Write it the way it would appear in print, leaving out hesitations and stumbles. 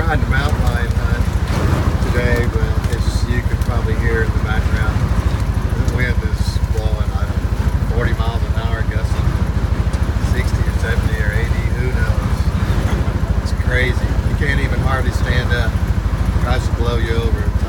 trying to mountain lion hunt today, but it's, you can probably hear in the background the wind is blowing, I don't know, 40 miles an hour, gusting 60 or 70 or 80, who knows. It's crazy. You can't even hardly stand up. It tries to blow you over.